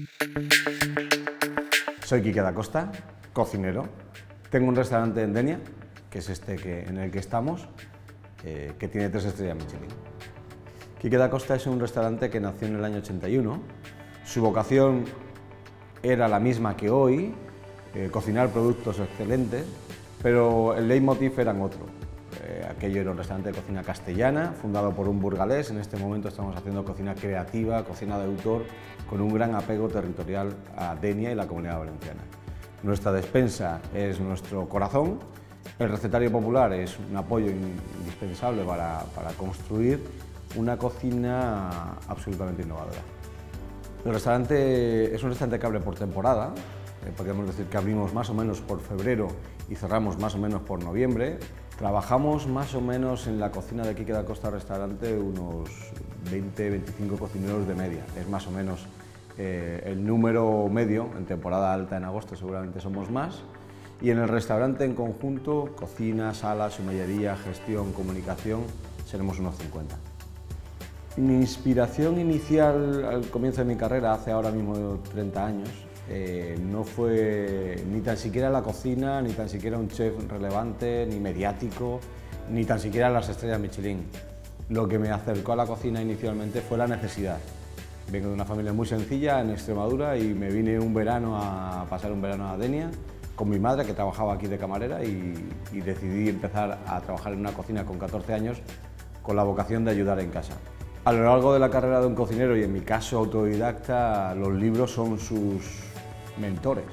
Soy Quique Dacosta, cocinero. Tengo un restaurante en Dénia, que es en el que estamos, que tiene 3 estrellas Michelin. Quique Dacosta es un restaurante que nació en el año 81. Su vocación era la misma que hoy, cocinar productos excelentes, pero el leitmotiv eran otro. Aquello era un restaurante de cocina castellana, fundado por un burgalés. En este momento estamos haciendo cocina creativa, cocina de autor, con un gran apego territorial a Dénia y la Comunidad Valenciana. Nuestra despensa es nuestro corazón, el recetario popular es un apoyo indispensable para construir una cocina absolutamente innovadora. El restaurante es un restaurante que abre por temporada, podríamos decir que abrimos más o menos por febrero y cerramos más o menos por noviembre. Trabajamos más o menos en la cocina de Quique Dacosta Restaurante unos 20-25 cocineros de media, es más o menos el número medio. En temporada alta, en agosto, seguramente somos más. Y en el restaurante en conjunto, cocina, sala, sommelería, gestión, comunicación, seremos unos 50. Mi inspiración inicial al comienzo de mi carrera, hace ahora mismo 30 años, no fue ni tan siquiera la cocina, ni tan siquiera un chef relevante, ni mediático, ni tan siquiera las estrellas Michelin. Lo que me acercó a la cocina inicialmente fue la necesidad. Vengo de una familia muy sencilla en Extremadura y me vine un verano a pasar un verano a Dénia con mi madre, que trabajaba aquí de camarera, y decidí empezar a trabajar en una cocina con 14 años con la vocación de ayudar en casa. A lo largo de la carrera de un cocinero, y en mi caso autodidacta, los libros son sus mentores.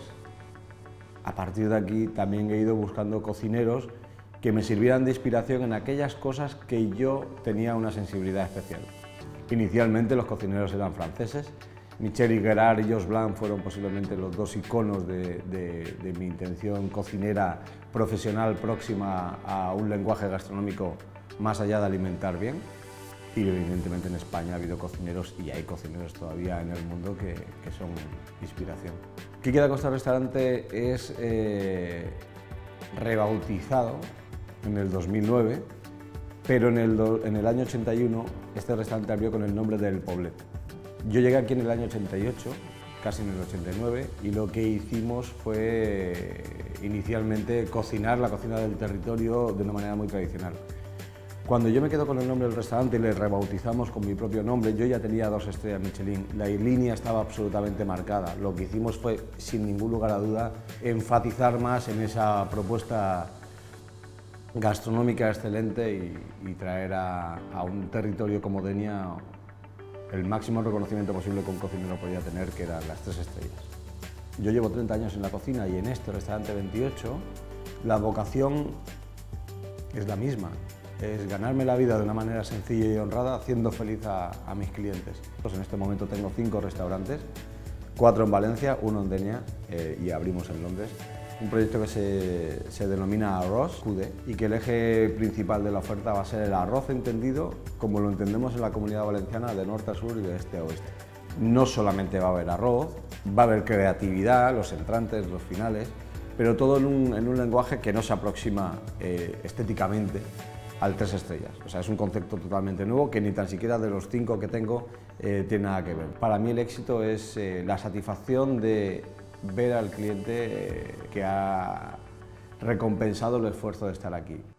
A partir de aquí también he ido buscando cocineros que me sirvieran de inspiración en aquellas cosas que yo tenía una sensibilidad especial. Inicialmente los cocineros eran franceses. Michel Higueras y Jos Blanc fueron posiblemente los dos iconos de mi intención cocinera profesional próxima a un lenguaje gastronómico más allá de alimentar bien. Y evidentemente en España ha habido cocineros, y hay cocineros todavía en el mundo que son inspiración. Quique Dacosta Restaurante es rebautizado en el 2009, pero en el año 81 este restaurante abrió con el nombre del Poblet. Yo llegué aquí en el año 88, casi en el 89, y lo que hicimos fue inicialmente cocinar la cocina del territorio de una manera muy tradicional. Cuando yo me quedo con el nombre del restaurante y le rebautizamos con mi propio nombre, yo ya tenía 2 estrellas Michelin, la línea estaba absolutamente marcada. Lo que hicimos fue, sin ningún lugar a duda, enfatizar más en esa propuesta gastronómica excelente y traer a un territorio como Dénia el máximo reconocimiento posible que un cocinero podía tener, que eran las 3 estrellas. Yo llevo 30 años en la cocina y en este restaurante 28, la vocación es la misma. Es ganarme la vida de una manera sencilla y honrada, haciendo feliz a mis clientes. Pues en este momento tengo 5 restaurantes, 4 en Valencia, 1 en Dénia y abrimos en Londres. Un proyecto que se denomina Arroz Cude y que el eje principal de la oferta va a ser el arroz entendido como lo entendemos en la Comunidad Valenciana, de norte a sur y de este a oeste. No solamente va a haber arroz, va a haber creatividad, los entrantes, los finales, pero todo en un lenguaje que no se aproxima estéticamente al 3 estrellas. O sea, es un concepto totalmente nuevo que ni tan siquiera de los 5 que tengo tiene nada que ver. Para mí el éxito es la satisfacción de ver al cliente que ha recompensado el esfuerzo de estar aquí.